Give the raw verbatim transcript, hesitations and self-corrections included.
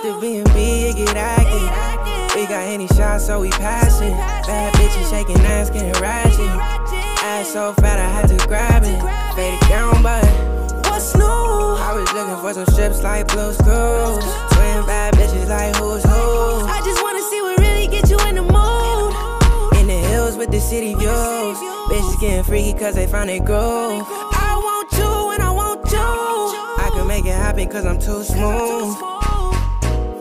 the B and B, it get active. We got any shots, so we pass it. Bad bitches shaking ass, getting ratchet. Ass so fat, I had to grab it. Fade it down, but what's new? I was looking for some strips like blue screws. Twin bad bitches like who's who. I just wanna see what really get you in the mood. In the hills with the city views. Bitches getting freaky cause they found their groove. I want you and I want you. I can make it happen cause I'm too smooth.